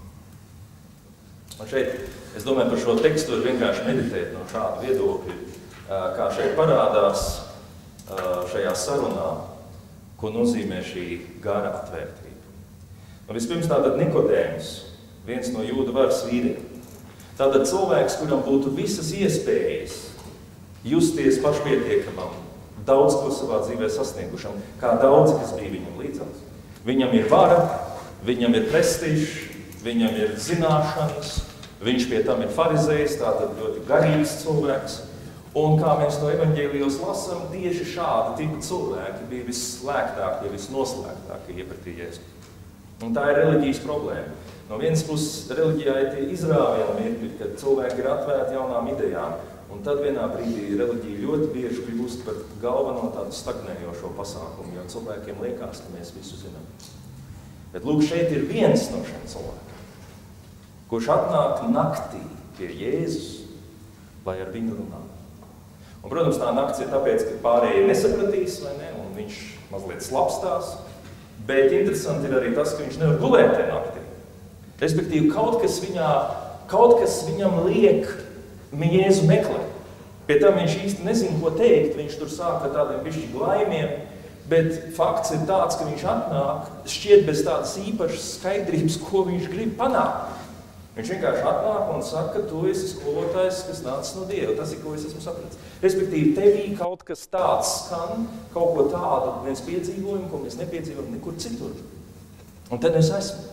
Un šeit, es domāju, par šo tekstu var vienkārši meditēt no šāda viedokļa, kā šeit parādās šajā sarunā, ko nozīmē šī gara atvērtība. Un vispirms tātad Nikodēms, viens no jūdu varas vīriem. Tātad cilvēks, kuram būtu visas iespējas justies pašpietiekamam, daudz ko savā dzīvē sasniegušam, kā daudzi, kas bija viņam līdzās. Viņam ir vara, viņam ir prestižs, viņam ir zināšanas, viņš pie tam ir farizejs, tātad ļoti garīgs cilvēks. Un kā mēs to evaņģēlijos lasām, tieši šādi tipi cilvēki bija visslēgtākie, visnoslēgtākie iepratī Jēzu. Un tā ir reliģijas problēma. No vienas puses reliģijā ir tie izrāvieni mirkļi, kad cilvēki ir atvērti jaunām idejām, un tad vienā brīdī reliģija ļoti bieži kļūst par galveno tādu stagnējošo pasākumu, jo cilvēkiem liekas, ka mēs visu zinām. Bet lūk, šeit ir viens no šiem cilvēkiem, kurš atnāk naktī pie Jēzus, lai ar viņu runā. Un, protams, tā nakts ir tāpēc, ka pārējie nesapratīs, vai ne, un viņš mazliet slapstās, bet interesanti ir arī tas, ka viņš nevar gulēt tajā naktī. Respektīvi, kaut kas viņam liek Jēzu meklēt. Pie tam viņš īsti nezina, ko teikt, viņš tur sāk ar tādiem bišķi glaimiem, bet fakts ir tāds, ka viņš atnāk, šķiet bez tādas īpašas skaidrības, ko viņš grib panākt. Viņš vienkārši atnāk un saka, ka tu esi skolotājs, kas nācis no Dieva. Tas ir, ko es esmu sapratis. Respektīvi, tevī kaut kas tāds skan, kaut ko tādu mēs piedzīvojam, ko mēs nepiedzīvojam nekur citur. Un tad es esmu.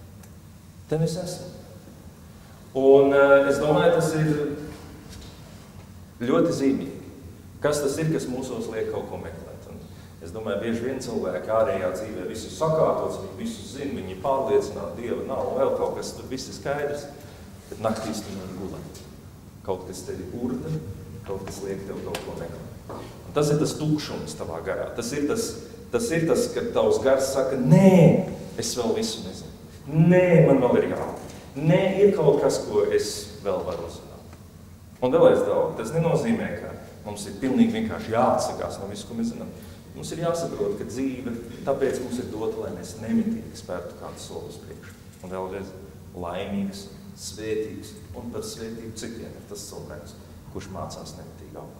Un es domāju, tas ir ļoti zīmīgi. Kas tas ir, kas mūsos liek kaut ko meklēt? Un es domāju, bieži vien cilvēki ārējā dzīvē visu sakārtots, viņi visu zina, viņi pārliecināti, Dieva nav, vēl kaut kas, tur viss ir skaidrs, bet naktīs viņi var gulēt. kaut kas tevi urda, kaut kas liek tev kaut ko meklēt. Un tas ir tas tukšums tavā garā. Tas ir tas, ka tavs gars saka, nē, es vēl visu nezinu. Nē, man vēl ir jābūt. Nē, ir kaut kas, ko es vēl varu uzzināt. Un vēl daudz. Tas nenozīmē, ka mums ir pilnīgi vienkārši jāatsakās no visu, ko mēs zinām. Mums ir jāsaprot, ka dzīve, tāpēc mums ir dota, lai mēs nemitīgi spērtu kādu soli uz priekšu. Un vēlreiz laimīgs, svētīgs un par svētību citiem ir tas cilvēks, kurš mācās nemitīgi augt.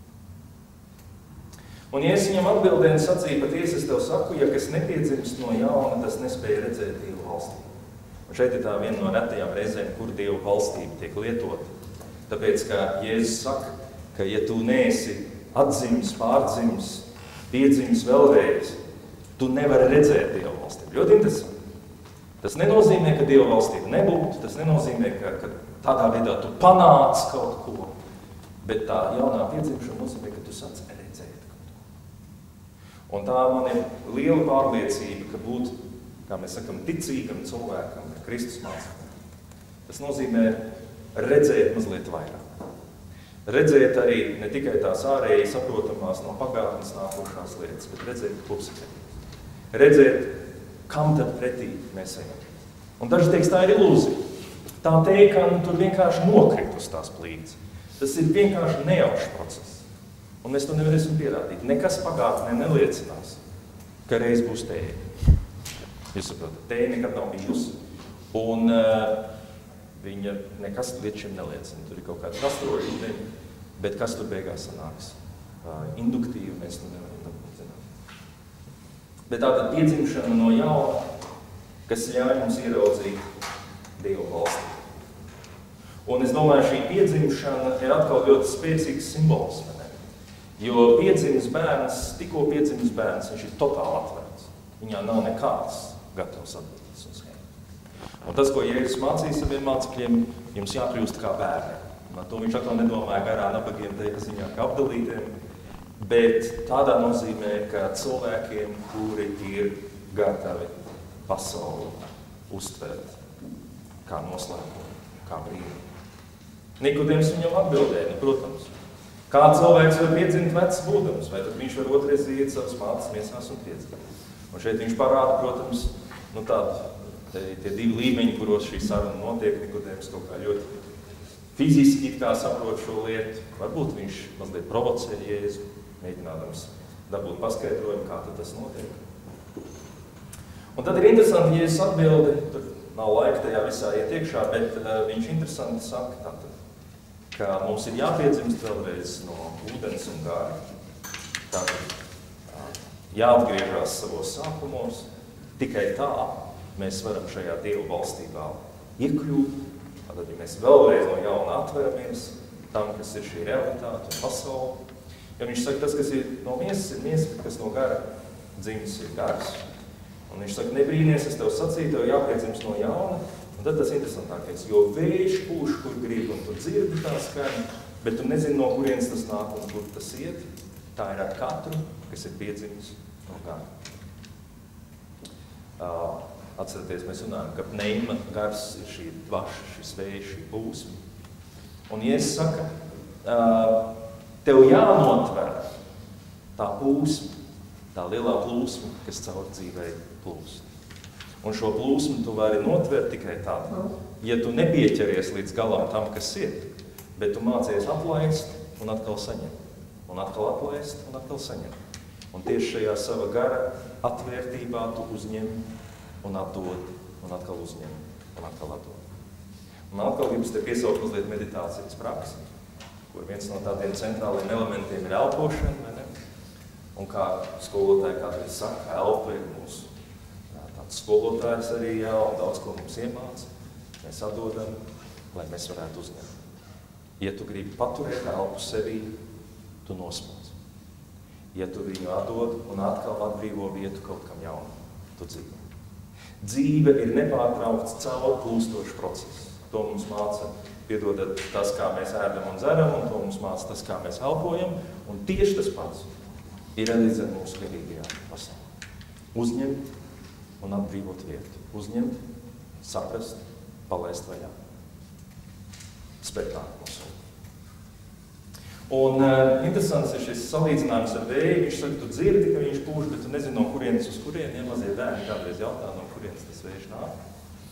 Un ja es viņam atbildēju sacīju, patiesi es tev saku, ja kas nepiedzimst no jauna, tas nespēja redzēt Dievu valstību. Un šeit ir tā viena no retajām reizēm, kur Dievu valstība tiek lietota. Tāpēc, ka Jēzus saka, ka ja tu neesi atdzimis, pārdzimis, piedzimis vēlreiz, tu nevari redzēt Dievu valstību. Ļoti interesanti. Tas nenozīmē, ka Dieva valstība nebūtu, tas nenozīmē, ka tādā veidā tu panāc kaut ko, bet tā jaunā piedzimšana nozīmē, ka tu sāc redzēt kaut ko. Un tā man ir liela pārliecība, ka būt, kā mēs sakam, ticīgam cilvēkam, Kristus māceklim. Tas nozīmē redzēt mazliet vairāk. Redzēt arī ne tikai tās ārēji saprotamās no pagātnes nākošās lietas, bet redzēt kopsakarības. Redzēt, kam tad pretī mēs ejam. Un daži teiks, tā ir ilūzija. Tā teikana tur vienkārši nokrit uz tās plīdes. Tas ir vienkārši nejaušs process. Un mēs to nevarēsim pierādīt. Nekas pagātnē neliecinās, ka reiz būs tēja. Jūs saprotat, tēja nekad nav bijusi. Un viņa nekas līdz šim neliecina. Tur ir kaut kāda rastrošana, bet kas tur beigās sanāks? Induktīvi mēs to nevaram zināt. Bet tātad piedzimšana no jauna, kas ļauj mums ieraudzīt Dievu valstību. Un es domāju, šī piedzimšana ir atkal ļoti spēcīgs simbols. Jo piedzimis bērns, tikko piedzimis bērns, viņš ir totāli atvērts. Viņā nav nekāds gatavs atbildes un schēma. Un tas, ko Jēzus mācīja saviem mācekļiem, jums jākļūst kā bērni. Un to viņš atkal nedomāja garā nabagiem teikas ziņā kā apdalītiem, bet tādā nozīmē, ka cilvēkiem, kuri ir gatavi pasauli uztvert kā noslēpumu, kā brīnumu. Nikodems viņam atbildēja, protams. Kā cilvēks var piedzimt vecs būdams, vai tad viņš var otrais iet savas mātes miesās un piedzimt. Un šeit viņš parāda, protams, tie divi līmeņi, kuros šī saruna notiek. Nikodems kaut kā ļoti fiziski saprot šo lietu. Varbūt viņš mazliet provocē Jēzu, mēģinādams dabūt paskaidrojumu, kā tad tas notiek. Un tad ir interesanti, Jēzus atbildi, tur nav laika tajā visā iet iekšā, bet viņš interesanti saka tātad, ka mums ir jāpiedzimst vēlreiz no ūdens un gara. Tātad jāatgriežās savos sākumos. Tikai tā mēs varam šajā Dievu valstībā iekļūt. Tātad, ja mēs vēlreiz no jauna atveramies tam, kas ir šī realitāte un pasaule. Ja viņš saka, tas, kas ir no miesas, ir miesa, bet kas no gara dzimis, ir gars. Un viņš saka, nebrīnies, es tev sacīju, tev jāpiedzimst no jauna. Un tad tas interesantākais, jo vējš pūš, kur grib, un tu dzirdi tā skaņa, bet tu nezini, no kurienes tas nāk un kur tas iet. Tā ir ar katru, kas ir piedzimis no gara. Atcerieties, mēs runājam, ka pneima gars ir šī dvaša, šis vējš, šī plūsma. Un Jēzus saka, tev jānotver tā plūsma, tā lielā plūsma, kas caur dzīvei plūst. Un šo plūsmu tu vari notvert tikai tad, ja tu nepieķeries līdz galam tam, kas ir, bet tu mācies atlaist un atkal saņemt. Un atkal atlaist un atkal saņemt. Un tieši šajā sava gara atvērtībā tu uzņem un atdod, un atkal uzņem, un atkal atdod. Un atkal jums te piesaukt mazliet meditācijas praksi, kur viens no tādiem centrāliem elementiem ir elpošana, vai ne? Un kā skolotāji kādreiz saka, elpa ir mūsu skolotājs arī jau daudz ko mums iemāca. Mēs atdodam, lai mēs varētu uzņemt. Ja tu gribi paturēt elpu sevī, tu nosmodz. Ja tu viņu atdod un atkal atbrīvo vietu kaut kam jaunam, tu dzīvo. Dzīve ir nepārtraukts caur plūstošs process. To mums māca, piedodat, tas, kā mēs ēdam un dzeram, un to mums māca tas, kā mēs elpojam. Un tieši tas pats ir arī zem mūsu garīgajā pasaulē. Uzņemt un atbrīvot vietu. Uzņemt, saprast, palaist vaļā. Spēt nāk mūsu. Un interesants ir šis salīdzinājums ar vēju. Viņš saka, tu dzirdi, ka viņš pūš, bet tu nezini, no kurienes uz kurieni. Ja mazie bērni kādreiz jautā, no kurienes tas vējš nāk.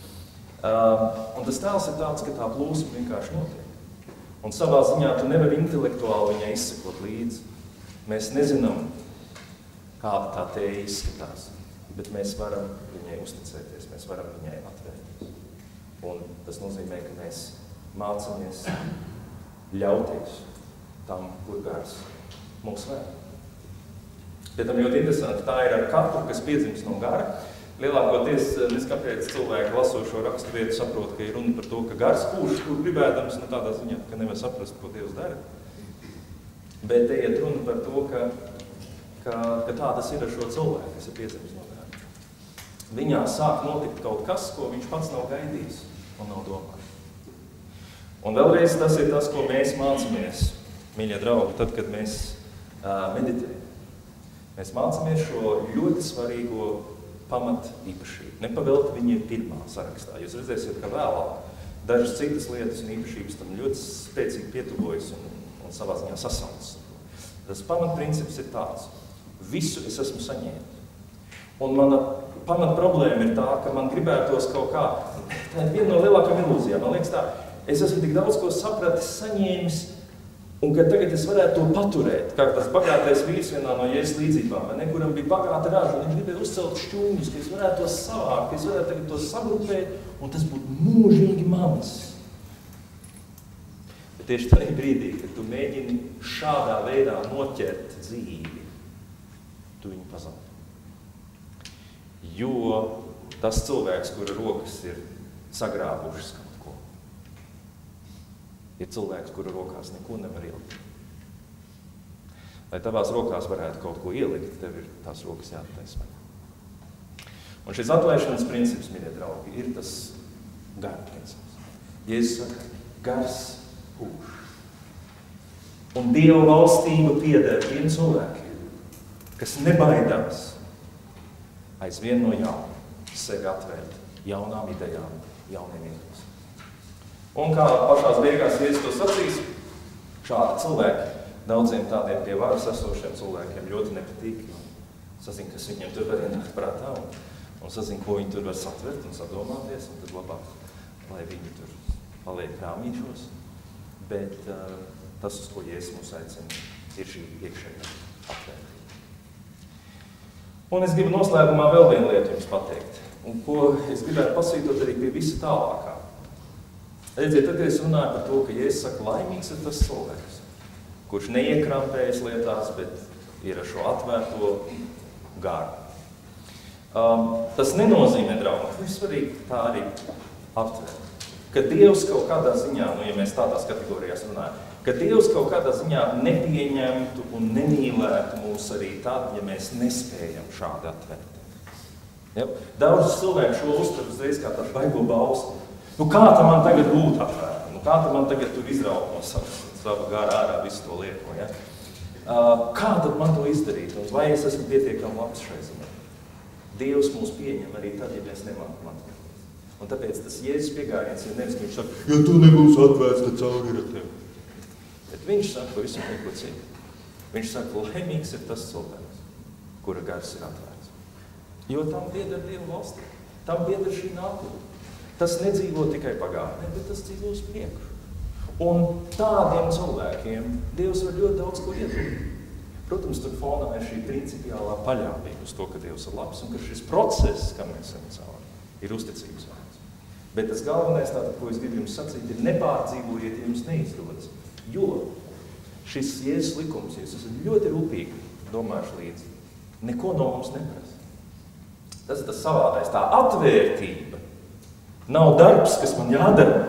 Un tas tēls ir tāds, ka tā plūsma vienkārši notiek. Un savā ziņā tu nevari intelektuāli viņai izsekot līdzi. Mēs nezinām, kāda tā tēja izskatās, bet mēs varam viņai uzticēties, mēs varam viņai atvērties. Un tas nozīmē, ka mēs mācamies ļauties tam, kur gars mūs vēr. Pie tam ļoti interesanti, tā ir ar katru, kas piedzimst no gara. Lielākoties, kāpēc cilvēki lasot šo rakstu vietu saprot, ka ir runa par to, ka gars pūš, kur gribēdams, tādā ziņā, ka nevar saprast, ko Dievs dara. Bet te iet runa par to, ka tā tas ir ar šo cilvēku, kas ir piedzimis no gara. Viņā sāk notikt kaut kas, ko viņš pats nav gaidījis un nav domājis. Un vēlreiz tas ir tas, ko mēs mācāmies, mīļie draugi, tad, kad mēs meditējam. Mēs mācāmies šo ļoti svarīgo pamat īpašību. Nepavēlti viņi ir pirmā sarakstā. Jūs redzēsiet, ka vēlāk dažas citas lietas un īpašības tam ļoti spēcīgi pietuvojas un savā ziņā sasaucas. Tas pamatprincips ir tāds. Visu es esmu saņēmis. Un mana pamat problēma ir tā, ka man gribētos kaut kā, tā ir viena no lielākām ilūzijām. Man liekas tā, es esmu tik daudz ko sapratis, saņēmis, un ka tagad es varētu to paturēt, kā tas bagātais vīrs vienā no Jēzus līdzībām, kuram bija bagāta raža, un viņš gribēja uzcelt šķūņus, ka es varētu to savākt, ka es varētu tagad to sagrupēt, un tas būtu mūžīgi mans. Bet tieši tajā brīdī, kad tu mēģini šādā veidā noķert dzīvi, tu viņu pazaudē. Jo tas cilvēks, kura rokas ir sagrābušas kaut ko, ir cilvēks, kura rokās neko nevar ielikt. Lai tavās rokās varētu kaut ko ielikt, tev ir tās rokas jātaismē. Un šis atvēršanas princips, mīļie draugi, ir tas gara princips. Jēzus saka, gars pūš. Un Dieva valstība pieder tiem cilvēkiem, kas nebaidās aizvien no jauna sevi atvērt jaunām idejām, jauniem impulsiem. Un kā pašās beigās Jēzus to sacīs, šādi cilvēki daudziem tādiem pie varas esošiem cilvēkiem ļoti nepatīk. Sazin, kas viņiem tur var ienākt prātā un sazin, ko viņi tur var satvert un sadomāties, un tad labāk, lai viņi tur paliek krāmīšos. Bet tas, uz ko Jēzus mūs aicina, ir šī iekšējā atvērtība. Un es gribu noslēgumā vēl vienu lietu jums pateikt, un ko es gribētu pasvītot arī pie visa tālākā. Redziet, tad es runāju par to, ka Jēzus saka, laimīgs ir tas cilvēks, kurš neiekrampējas lietās, bet ir ar šo atvērto garu. Tas nenozīmē, draugi, ka viss svarīgi tā arī aptvērt. Ka Dievs kaut kādā ziņā, ja mēs tādās kategorijās runājam, ka Dievs kaut kādā ziņā nepieņemtu un nemīlētu mūs arī tad, ja mēs nespējam šādi atvērt. Ja? Daudz cilvēku šo uztver uzreiz kā tādu baigo balstu. Kā tā man tagad būtu atvērta? Kā tā man tagad tur izraut no sava gara ārā visu to lieko? Ja? Kā tad man to izdarīt? Un vai es esmu pietiekami labs šai ziņā? Dievs mūs pieņem arī tad, ja mēs nemākam atvērties. Un tāpēc tas Jēzus piegājiens ir nevis, ka viņš saka, ja tu nebūsi atvērts, tad cauri ir ar tevi. Bet viņš saka pavisam neko citu. Viņš saka, laimīgs ir tas cilvēks, kura gars ir atvērts. Jo tam pieder Dieva valstī. Tam pieder šī nākotne. Tas nedzīvo tikai pagātnē, bet tas dzīvo uz priekšu. Un tādiem cilvēkiem Dievs var ļoti daudz ko iedot. Protams, tur fonā ir šī principiālā paļāvība uz to, ka Dievs ir labs un ka šis process, kam mēs esam cauri, ir uzticības vērts. Bet tas galvenais, tātad, ko es gribu jums sacīt, ir nepārdzīvojiet, ja jums neizdodas. Jo šis Jēzus likums, jūs esat ļoti rūpīgi domājuši līdzi, neko no mums neprasa. Tas ir tas savādais, tā atvērtība nav darbs, kas man jādara.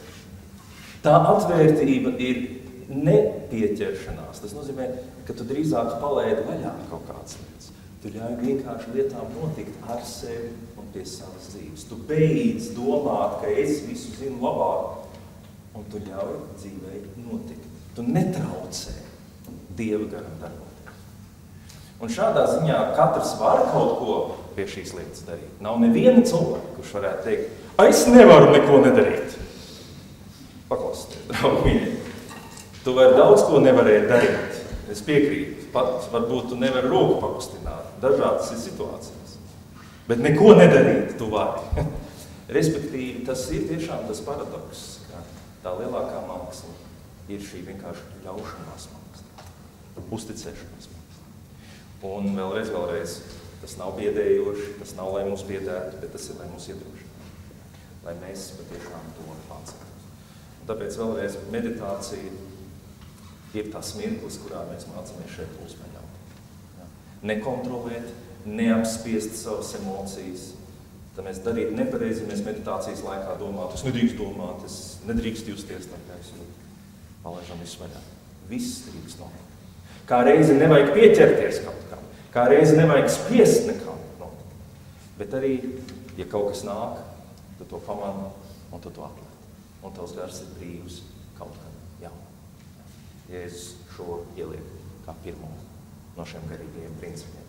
Tā atvērtība ir nepieķeršanās. Tas nozīmē, ka tu drīzāk palaidi vaļā kaut kādas lietas. Tu ļauj vienkārši lietām notikt ar sevi un pie savas dzīves. Tu beidz domāt, ka es visu zinu labāk, un tu ļauj dzīvei notikt. Tu netraucē Dieva garam darboties. Un šādā ziņā katrs var kaut ko pie šīs lietas darīt. Nav neviena cilvēka, kurš varētu teikt, es nevaru neko nedarīt. Paklausieties, draugi mīļie. Tu vari daudz ko nevarēt darīt. Es piekrītu. Pat varbūt tu nevari roku pakustināt. Dažādas ir situācijas. Bet neko nedarīt tu vari. Respektīvi, tas ir tiešām tas paradoks, ka tā lielākā māksla ir šī vienkārši ļaušanās māksla. Uzticēšanās māksla. Un vēlreiz, tas nav biedējoši, tas nav, lai mūs biedētu, bet tas ir, lai mūs iedrošinātu. Lai mēs patiešām to mācāmies. Un tāpēc vēlreiz meditācija ir tas mirklis, kurā mēs mācāmies šeit uzmeļaut. Nekontrolēt, neapspiest savas emocijas. Tad mēs darītu nepareizi, mēs meditācijas laikā domātu, es nedrīkst domāt, es nedrīkst justies, tā kā es palaižam visu vaļā. Viss drīkst notikt. Kā reizi nevajag pieķerties kaut kam, kā reizi nevajag spiest nekam notikt. Bet arī, ja kaut kas nāk, tu to pamani un tu to atliek. Un tavs gars ir brīvs kaut kam jaunam. Jēzus šo ieliek kā pirmo no šiem garīgajiem principiem.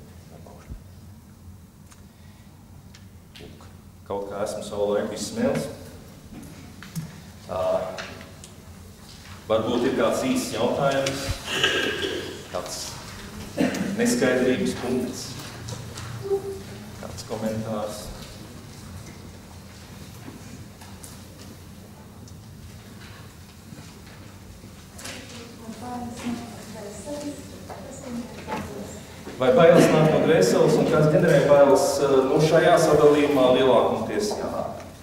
Kaut kā esmu savu laiku izsmēlis. Varbūt ir kāds īsts jautājums, kāds neskaidrības punkts, kāds komentārs. Vai bailes nāk no dvēseles, un kāds ģenerē bailes šajā sadalījumā lielākumties jā.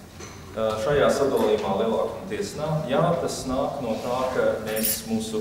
Šajā sadalījumā lielākumties jā, tas nāk no tā, ka mēs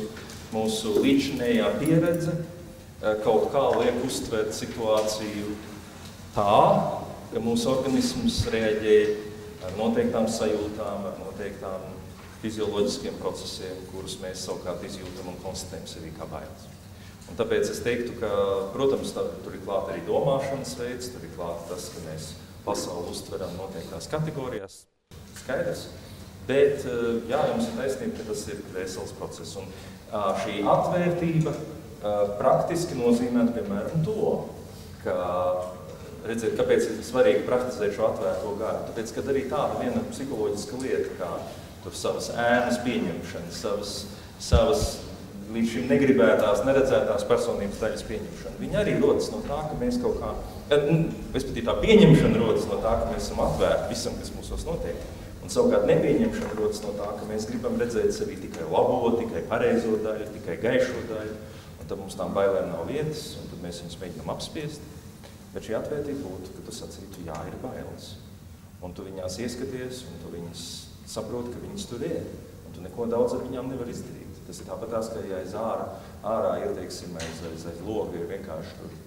mūsu līdzinējā pieredze kaut kā liek uztvert situāciju tā, ka mūsu organisms reaģē ar noteiktām sajūtām, ar noteiktām fizioloģiskiem procesiem, kurus mēs savukārt izjūtam un konstatējam sevī kā bailes. Un tāpēc es teiktu, ka, protams, tur ir klāt arī domāšanas veids, tur ir klāt tas, ka mēs pasauli uztveram noteiktās kategorijās, skaidrs. Bet, jā, jums ir taisnība, ka tas ir dvēseles process. Un šī atvērtība praktiski nozīmē, piemēram, to, ka, redziet, kāpēc ir svarīgi praktizēt šo atvērto garu. Tāpēc, kad arī tāda viena psiholoģiska lieta, kā tur savas ēnas pieņemšana, savas līdz šim negribētās, neredzētās personības daļas pieņemšana. Viņa arī rodas no tā, ka mēs kaut kā, respektīvi tā pieņemšana rodas no tā, ka mēs esam atvērti visam, kas mūsos notiek. Un savukārt nepieņemšana rodas no tā, ka mēs gribam redzēt sevī tikai labo, tikai pareizo daļu, tikai gaišo daļu. Un tad mums tām bailēm nav vietas, un tad mēs viņus mēģinām apspiest. Bet šī atvērtība būtu, ka tu sacītu, jā, ir bailes. Un tu viņās ieskaties, un tu viņas saproti, ka viņas tur ir. Un tu neko daudz ar viņām nevar izdarīt. Tas ir tāpat tās, ka ja aiz ārā ir, teiksim, aiz loga ir vienkārši tur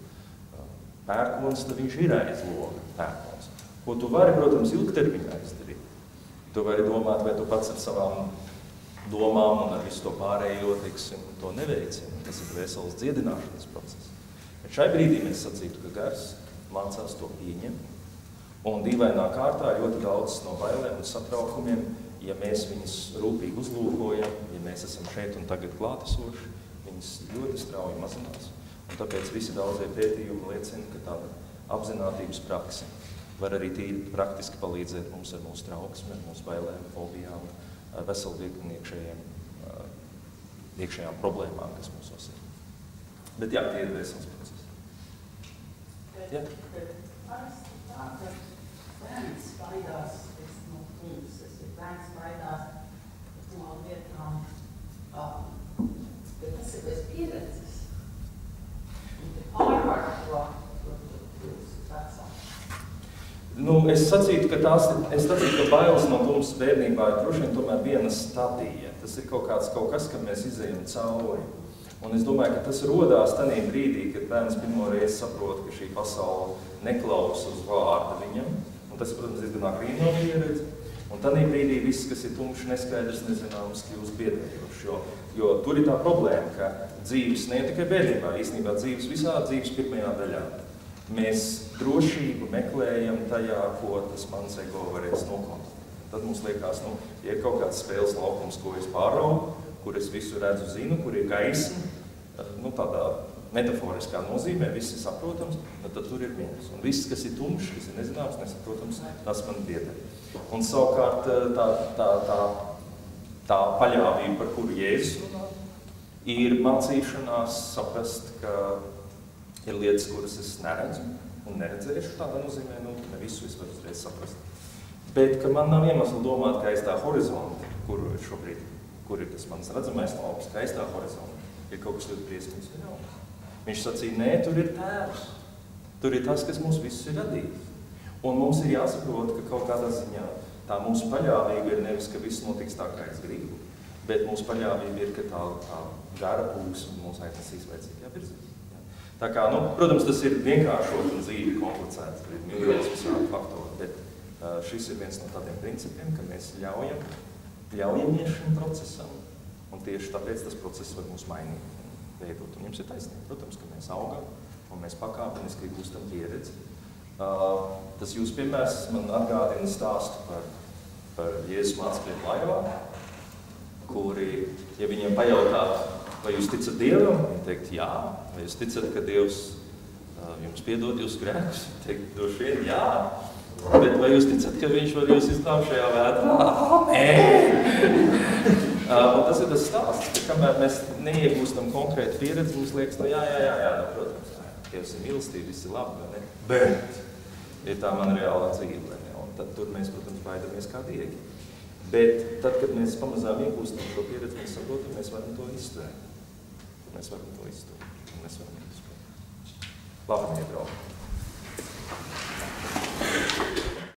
pērkons, tad viņš ir aiz loga pērkons. Ko tu vari, protams, ilgtermiņā izdarīt. Tu vari domāt, vai tu pats ar savām domām un ar visu to pārējo, teiksim, to neveicini. Tas ir dvēseles dziedināšanas process. Bet šai brīdī mēs sacītu, ka gars mācās to pieņemt. Un dīvainā kārtā ļoti daudz no bailēm un satraukumiem, ja mēs viņus rūpīgi uzlūkojam, ja mēs esam šeit un tagad klātesoši, viņas ļoti strauji mazinās. Un tāpēc visi daudzie pētījumi liecina, ka tāda apzinātības prakse var arī tīri praktiski palīdzēt mums ar mūsu trauksmi, ar mūsu bailēm, fobijām, veselu virkni iekšējām problēmām, kas mūsos ir. Bet jā, tie ir dvēseles procesi. Jā? Bērns baidās no tumsas, bērns baidās no lietām, bet tas ir bez pieredzes. Un te pārvar to vecā. Es sacītu, ka bailes no tumsas bērnībā ir droši vien tomēr viena stadija. Tas ir kaut kas, kad mēs izejam cauri. Un es domāju, ka tas rodās tanī brīdī, kad bērns pirmo reizi saprot, ka šī pasaule neklausa uz vārda viņam. Un tas, protams, diezgan agrīno pieredze. Un tanī brīdī viss, kas ir tumšs, neskaidrs, nezināms, kļūst biedējošs. Jo tur ir tā problēma, ka dzīves ne tikai bērnībā, īstenībā dzīves visā dzīves pirmajā daļā. Mēs drošību meklējam tajā, ko tas mans ego varēs nokontrolēt. Tad mums liekas, ja ir kaut kāds spēles laukums, ko es pāraugu, kur es visu redzu, zinu, kur ir gaisma, tādā metaforiskā nozīmē, viss ir saprotams, tad tur ir viens. Un viss, kas ir tumšs, kas ir nezināms, nesaprotams, tas man biedē. Un savukārt tā paļāvība, par kuru Jēzus runā, Ir mācīšanās saprast, ka ir lietas, kuras es neredzu un neredzēšu, tādā nozīmē, ne visu es varu uzreiz saprast. Bet, ka man nav iemesla domāt, ka aiz tā horizonta, kur ir tas mans redzamais lauks, ka aiz tā horizonta ir kaut kas ļoti briesmīgs un jauns. Viņš sacīja, nē, tur ir Tēvs. Tur ir tas, kas mūs visus ir radījis. Un mums ir jāsaprot, ka kaut kādā ziņā tā mūsu paļāvība ir nevis, ka viss notiks tā, kā es gribu, bet mūsu paļāvība ir, ka tā gara plūsma mūs aiznesīs vajadzīgajā virzienā. Tā kā, protams, tas ir vienkāršot un dzīvi komplicēts, ir miljonas visādi faktori, bet šis ir viens no tādiem principiem, ka mēs ļaujamies šim procesam, un tieši tāpēc tas process var mūs mainīt un veidot. Un jums ir taisnība, protams, ka mēs augam un mēs pakāpeniski gūstam pieredzi. Tas jūs piemērs man atgādina stāstu par Jēzus mācekļiem laivā, kuri, ja viņiem pajautātu, vai jūs ticat Dievam, viņi teikt jā, vai jūs ticat, ka Dievs jums piedod jūsu grēkus, teikt droši vien jā, bet vai jūs ticat, ka viņš var jūs izglābt šajā vētrā? Un tas ir tas stāsts, ka kamēr mēs neiegūstam konkrētu pieredzi, mums liekas, jā, protams, Dievs ir mīlestība, viss ir labi, vai ne? Bet ir tā man reālā dzīve, un tad tur mēs, protams, baidamies kā diegi. Bet tad, kad mēs pamazām iegūstam šo pieredzi, mēs saprotam, mēs varam to izturēt. Mēs varam to izturēt. Mēs varam izturēt. Labi, draugi.